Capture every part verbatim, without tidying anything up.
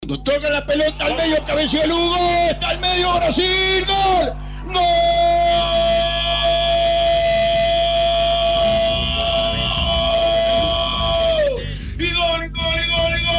Toca la pelota al medio, cabeció el Hugo, está al medio, Brasil, gol, gol. Y gol, gol, y gol, y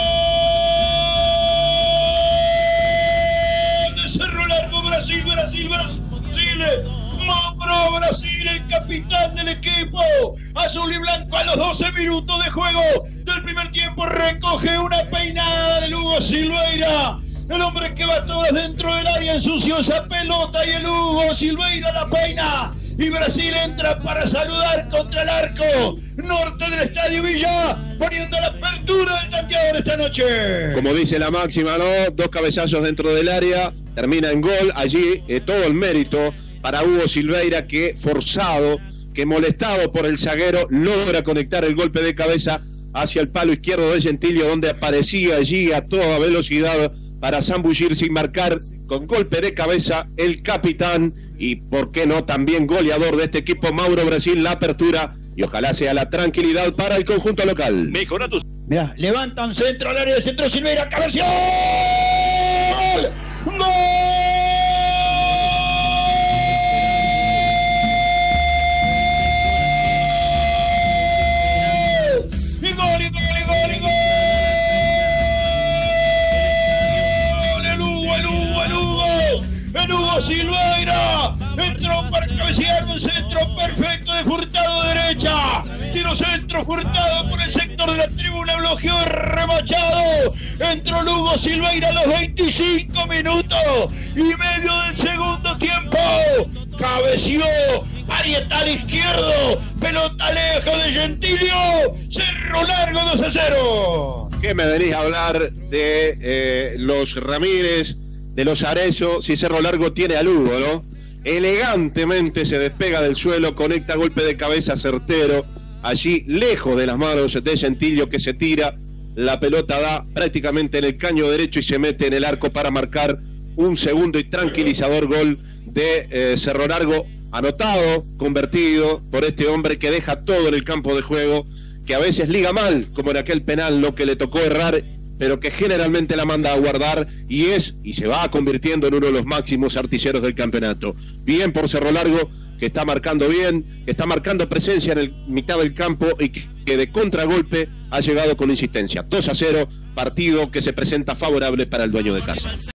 gol. De Cerro Largo, Brasil, Brasil, Brasil. Mauro Brasil, el capitán del equipo azul y blanco, a los doce minutos de juego del primer tiempo recoge una peinada de Hugo Silveira, el hombre que va todas dentro del área, ensució esa pelota y el Hugo Silveira la peina y Brasil entra para saludar contra el arco norte del Estadio Villa, poniendo la apertura del tanteador esta noche. Como dice la máxima, ¿no? Dos cabezazos dentro del área, termina en gol, allí eh, todo el mérito para Hugo Silveira, que forzado, que molestado por el zaguero, logra conectar el golpe de cabeza hacia el palo izquierdo de Gentilio, donde aparecía allí a toda velocidad para zambullir sin marcar, con golpe de cabeza el capitán y, por qué no, también goleador de este equipo, Mauro Brasil, la apertura, y ojalá sea la tranquilidad para el conjunto local. Mejora tus... Mirá, levantan centro al área de centro Silveira, cabeció, ¡gol! ¡Gol! Silveira entró para cabecear un centro perfecto de Furtado derecha, tiro centro Furtado por el sector de la tribuna, bloqueó remachado, entró Hugo Silveira a los veinticinco minutos y medio del segundo tiempo, cabeció parietal izquierdo, pelota lejos de Gentilio, Cerro Largo dos a cero. ¿Qué me venís a hablar de eh, los Ramírez, de los Arezzo, si Cerro Largo tiene a Lugo, ¿no? Elegantemente se despega del suelo, conecta golpe de cabeza certero, allí lejos de las manos de Gentilio, que se tira, la pelota da prácticamente en el caño derecho y se mete en el arco para marcar un segundo y tranquilizador gol de eh, Cerro Largo, anotado, convertido por este hombre que deja todo en el campo de juego, que a veces liga mal, como en aquel penal, lo que le tocó errar, pero que generalmente la manda a guardar y es, y se va convirtiendo en uno de los máximos artilleros del campeonato. Bien por Cerro Largo, que está marcando bien, que está marcando presencia en el mitad del campo y que, que de contragolpe ha llegado con insistencia. dos a cero, partido que se presenta favorable para el dueño de casa.